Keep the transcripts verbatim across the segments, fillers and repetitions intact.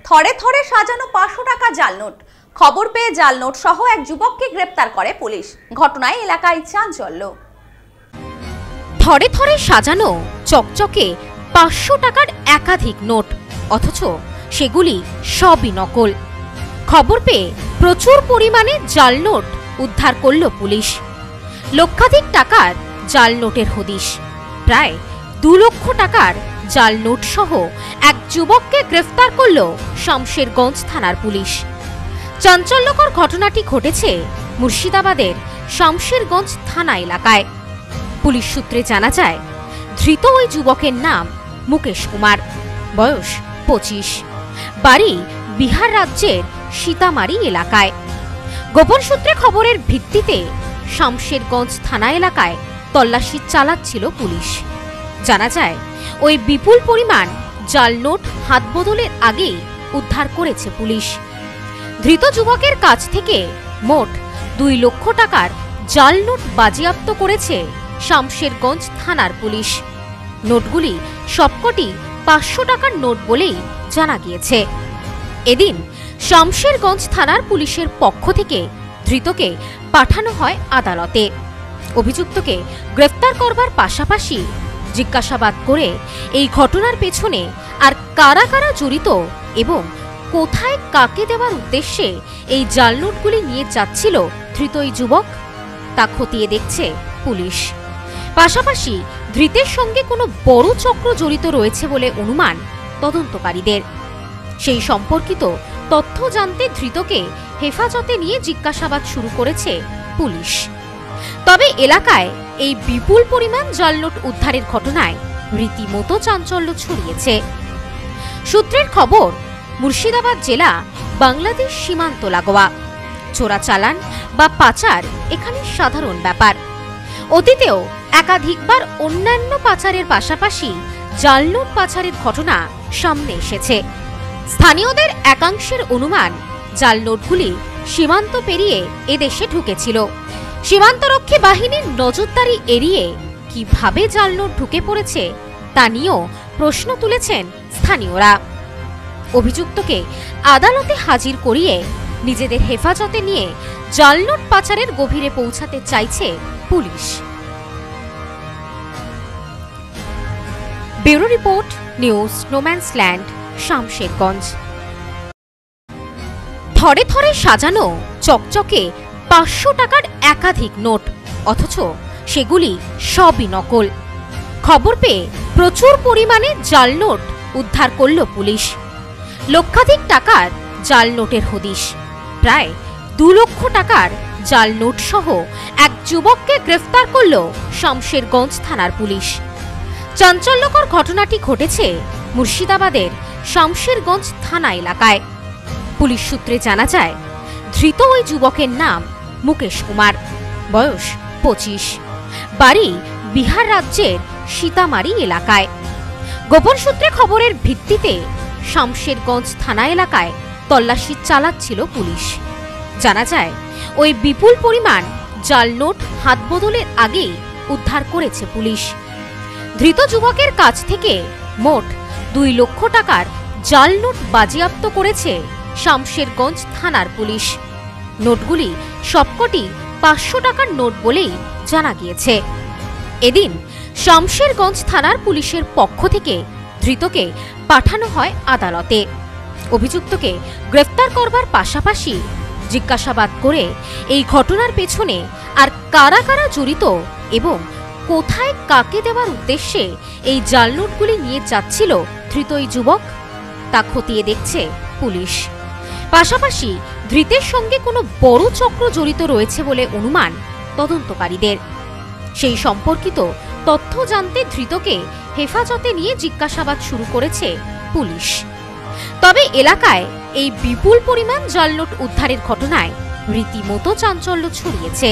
থরে থরে সাজানো পাঁচশো টাকা জাল নোট। খবর পেয়ে জাল নোট সহ এক যুবককে গ্রেপ্তার করে পুলিশ। ঘটনায় এলাকায় চাঞ্চল্য। থরে থরে সাজানো চকচকে পাঁচশো টাকার একাধিক নোট, অথচ সেগুলি সবই নকল। খবর পেয়ে প্রচুর পরিমাণে জাল নোট উদ্ধার করল পুলিশ। লক্ষাধিক টাকার জাল নোটের হদিশ। প্রায় দু লক্ষ টাকার জাল নোট সহ এক যুবককে গ্রেফতার করল শামশেরগঞ্জ থানার পুলিশ। চাঞ্চল্যকর ঘটনাটি ঘটেছে মুর্শিদাবাদের শামশেরগঞ্জ থানা এলাকায়। পুলিশ সূত্রে জানা যায়, ধৃত ওই যুবকের নাম মুকেশ কুমার, বয়স পঁচিশ, বাড়ি বিহার রাজ্যের সীতামারি এলাকায়। গোপন সূত্রে খবরের ভিত্তিতে শামশেরগঞ্জ থানা এলাকায় তল্লাশি চালাচ্ছিল পুলিশ। জানা যায়, ওই বিপুল পরিমাণ জাল নোট হাত বদলের আগেই উদ্ধার করেছে পুলিশ। ধৃত যুবকের কাছ থেকে মোট দুই লক্ষ টাকার জাল নোট বাজেয়াপ্ত করেছে শামশেরগঞ্জ থানার পুলিশ। নোটগুলি সবকটি পাঁচশো টাকার নোট বলেই জানা গিয়েছে। এদিন শামশেরগঞ্জ থানার পুলিশের পক্ষ থেকে ধৃতকে পাঠানো হয় আদালতে। অভিযুক্তকে গ্রেফতার করবার পাশাপাশি জিজ্ঞাসাবাদ করে এই ঘটনার পেছনে আর কারা কারা জড়িত এবং কোথায় কাকে দেওয়ার উদ্দেশ্যে এই জাল নোটগুলি নিয়ে যাচ্ছিল ধৃত এই যুবক, তা খতিয়ে দেখছে পুলিশ। পাশাপাশি ধৃতের সঙ্গে কোনো বড় চক্র জড়িত রয়েছে বলে অনুমান তদন্তকারীদের। সেই সম্পর্কিত তথ্য জানতে ধৃতকে হেফাজতে নিয়ে জিজ্ঞাসাবাদ শুরু করেছে পুলিশ। তবে এলাকায় এই বিপুল পরিমাণ জাল নোট উদ্ধারের ঘটনায় রীতিমতো চাঞ্চল্য ছড়িয়েছে। সূত্রের খবর, মুর্শিদাবাদ জেলা বাংলাদেশ সীমান্ত লাগোয়া। চোরাচালান বা পাচার এখানে সাধারণ ব্যাপার। অতীতেও একাধিকবার অন্যান্য পাচারের পাশাপাশি জাল নোট পাচারের ঘটনা সামনে এসেছে। স্থানীয়দের একাংশের অনুমান, জাল নোটগুলি সীমান্ত পেরিয়ে এদেশে ঢুকেছিল। সীমান্তরক্ষী বাহিনীর নজরদারি এড়িয়ে কিভাবে জাল নোট ঢুকে পড়েছে তা নিয়েও প্রশ্ন তুলেছেন স্থানীয়রা। অভিযুক্তকে আদালতে হাজির করিয়ে নিজেদের হেফাজতে নিয়ে জাল নোট পাচারের গভীরে পৌঁছাতে চাইছে police. Bureau report, news no man's land, Shamsherganj. থরে থরে সাজানো চকচকে পাঁচশো টাকার একাধিক নোট, অথচ সেগুলি সবই নকল। খবর পেয়ে প্রচুর পরিমাণে জাল নোট উদ্ধার করল পুলিশ। লক্ষাধিক টাকার জাল নোটের হদিশ। প্রায় দু লক্ষ টাকার জাল নোট সহ এক যুবককে গ্রেফতার করল শামশেরগঞ্জ থানার পুলিশ। চাঞ্চল্যকর ঘটনাটি ঘটেছে মুর্শিদাবাদের শামশেরগঞ্জ থানা এলাকায়। পুলিশ সূত্রে জানা যায়, ধৃত ওই যুবকের নাম মুকেশ কুমার, বয়স পঁচিশ, বাড়ি বিহার রাজ্যের সীতামারি এলাকায়। গোপন সূত্রে খবরের ভিত্তিতে শামশেরগঞ্জ থানা এলাকায় তল্লাশি চালাচ্ছিল পুলিশ। জানা যায়, ওই বিপুল পরিমাণ জাল নোট হাত বদলের আগেই উদ্ধার করেছে পুলিশ। ধৃত যুবকের কাছ থেকে মোট দুই লক্ষ টাকার জাল নোট বাজেয়াপ্ত করেছে শামশেরগঞ্জ থানার পুলিশ। নোটগুলি সবকটি পাঁচশো টাকার নোট বলেই জানা গিয়েছে। এদিন শামশেরগঞ্জ থানার পুলিশের পক্ষ থেকে ধৃতকে পাঠানো হয় আদালতে। অভিযুক্তকে গ্রেফতার করবার পাশাপাশি জিজ্ঞাসাবাদ করে এই ঘটনার পেছনে আর কারা কারা জড়িত এবং কোথায় কাকে দেওয়ার উদ্দেশ্যে এই জাল নোটগুলি নিয়ে যাচ্ছিল ধৃত এই যুবক, তা খতিয়ে দেখছে পুলিশ। পাশাপাশি ধৃতের সঙ্গে কোনো বড় চক্র জড়িত রয়েছে বলে অনুমান তদন্তকারীদের। সেই সম্পর্কিত তথ্য জানতে ধৃতকে হেফাজতে নিয়ে জিজ্ঞাসাবাদ শুরু করেছে পুলিশ। তবে এলাকায় এই বিপুল পরিমাণ জাল নোট উদ্ধারের ঘটনায় রীতিমতো চাঞ্চল্য ছড়িয়েছে।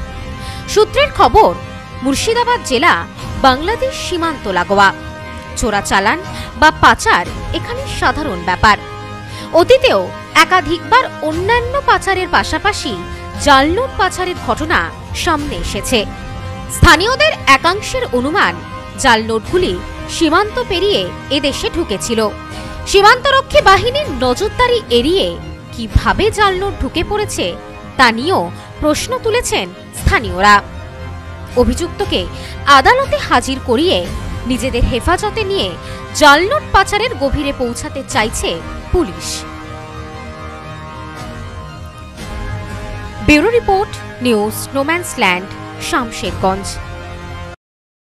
সূত্রের খবর, মুর্শিদাবাদ জেলা বাংলাদেশ সীমান্ত লাগোয়া। চোরাচালান বা পাচার এখানে সাধারণ ব্যাপার। অতীতেও একাধিকবার অন্যান্য পাচারের পাশাপাশি জাল নোট পাচারের ঘটনা সামনে এসেছে। স্থানীয়দের একাংশের অনুমান, জাল নোটগুলি সীমান্ত পেরিয়ে এদেশে ঢুকেছিল। সীমান্তরক্ষী বাহিনীর নজরদারি এড়িয়ে কিভাবে জাল নোট ঢুকে পড়েছে তা নিয়েও প্রশ্ন তুলেছেন স্থানীয়রা। অভিযুক্তকে আদালতে হাজির করিয়ে নিজেদের হেফাজতে নিয়ে জাল নোট পাচারের গভীরে পৌঁছাতে চাইছে police. Bureau report, news no man's land, Shamsherganj.